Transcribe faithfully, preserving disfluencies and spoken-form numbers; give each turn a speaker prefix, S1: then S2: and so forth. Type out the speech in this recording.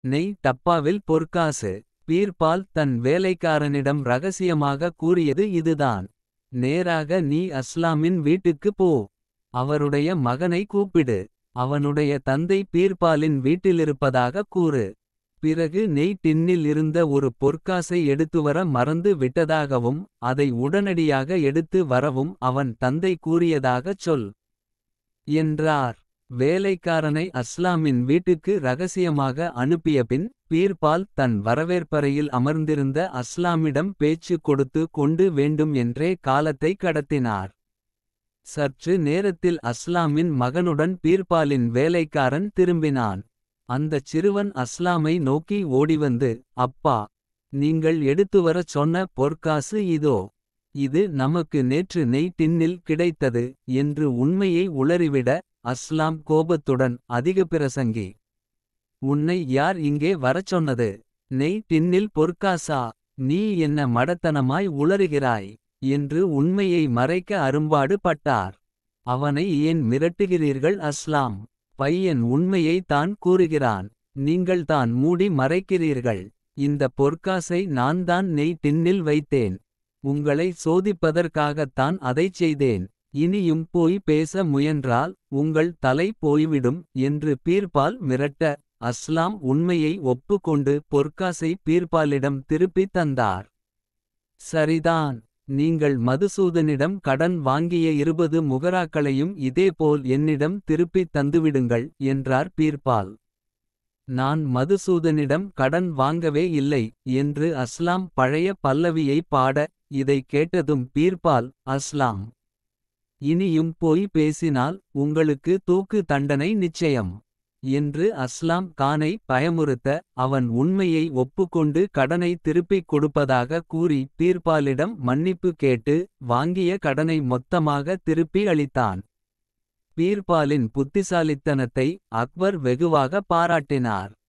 S1: நெய் டப்பாவில் பொற்காசு. பீர்பால் தன் வேலைக்காரனிடம் ரகசியமாக கூறியது இதுதான். நேராக நீ அஸ்லாமின் வீட்டுக்கு போ. அவருடைய மகனை கூப்பிடு. அவனுடைய தந்தை பீர்பாலின் வீட்டிலிருப்பதாக கூறு. பிறகு நெய் டின்னில் இருந்த ஒரு பொற்காசை எடுத்துவர மறந்து விட்டதாகவும். அதை உடனடியாக எடுத்து வரவும் அவன் தந்தை கூறியதாகச் சொல். என்றார். வேலைக்காரனை அஸ்லாமின் வீட்டுக்கு ரகசியமாக அனுப்பியபின். பீர்பால் தன் வரவேற்பறையில் அமர்ந்திருந்த அஸ்லாமிடம் பேச்சு கொடுத்து கொண்டு வேண்டும் என்றே காலத்தை கடத்தினார். சற்று நேரத்தில் அஸ்லாமின் மகனுடன் பீர்பாலின் வேலைக்காரன் திரும்பினான். அந்தச் சிறுவன் அஸ்லாமை நோக்கி ஓடிவந்து. அப்பா, நீங்கள் எடுத்துவரச் சொன்ன பொற்காசு இதோ. இது நமக்கு நேற்று நெய் டின்னில் கிடைத்தது என்று உண்மையை உளறிவிட. அஸ்லாம் கோபத்துடன் அதிக பிரசங்கி. உன்னை யார் இங்கே வரச் சொன்னது. நெய் டின்னில் பொற்காசா. நீ என்ன மடத்தனமாய் உளறுகிறாய். என்று உண்மையை மறைக்க அரும்பாடு பட்டார். அவனை ஏன் மிரட்டுகிறீர்கள் அஸ்லாம். பையன் உண்மையை தான் கூறுகிறான். நீங்கள்தான் மூடி மறைக்கிறீர்கள். இந்த பொற்காசை நான் தான் நெய் டின்னில் வைத்தேன். உங்களை சோதிப்பதற்காகத்தான் அதைச் செய்தேன். இனியும் போய் பேச முயன்றால் உங்கள் தலை போய்விடும் என்று பீர்பால் மிரட்ட. அஸ்லாம் உண்மையை ஒப்புக்கொண்டு பொற்காசை பீர்பாலிடம் திருப்பித் தந்தார். சரிதான், நீங்கள் மதுசூதனிடம் கடன் வாங்கிய இருபது முகராக்களையும் இதேபோல் என்னிடம் திருப்பித் தந்துவிடுங்கள் என்றார் பீர்பால். நான் மதுசூதனிடம் கடன் வாங்கவே இல்லை என்று அஸ்லாம் பழைய பல்லவியை பாட. இதை கேட்டதும் பீர்பால், அஸ்லாம், இனியும் போய் பேசினால் உங்களுக்கு தூக்கு தண்டனை நிச்சயம் என்று அஸ்லாம் கானை பயமுறுத்த. அவன் உண்மையை ஒப்புக்கொண்டு கடனை திருப்பிக் கொடுப்பதாக கூறி பீர்பாலிடம் மன்னிப்பு கேட்டு. வாங்கிய கடனை மொத்தமாக திருப்பி அளித்தான். பீர்பாலின் புத்திசாலித்தனத்தை அக்பர் வெகுவாக பாராட்டினார்.